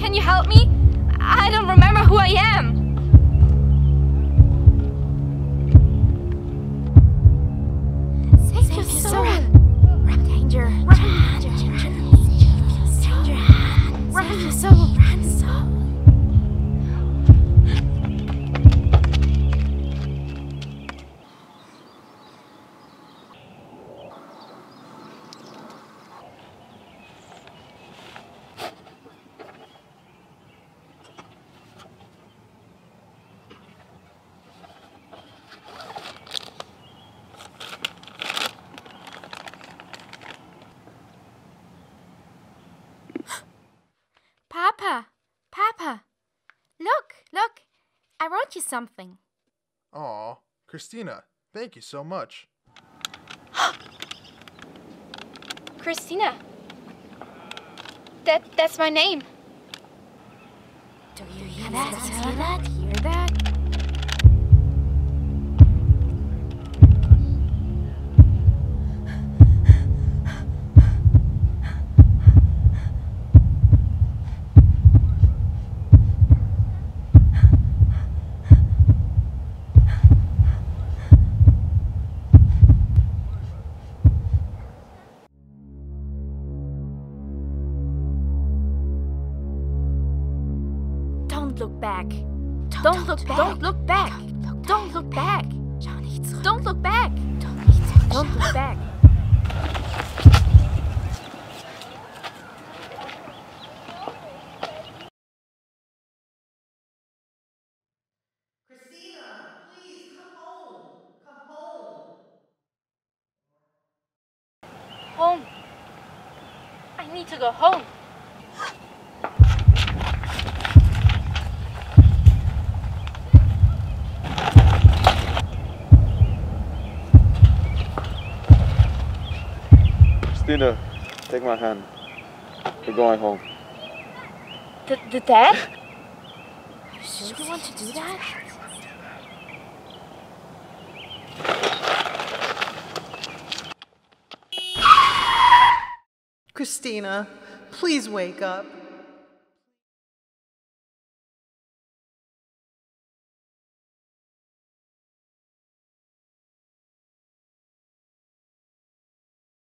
Can you help me? I don't remember who I am. Save your soul. Run, danger. Run, danger. Run, your soul. Run, soul. Papa, look, I wrote you something. Aw, Christina, thank you so much. Christina, that's my name. Do you hear that? Hear that? Don't look back. Don't look back. Don't look back. Don't look back. Don't look back. Don't look back. Christina, please come home. Come home. Home. I need to go home. Christina, take my hand. We're going home. The dad? You sure you want to do that? Christina, please wake up.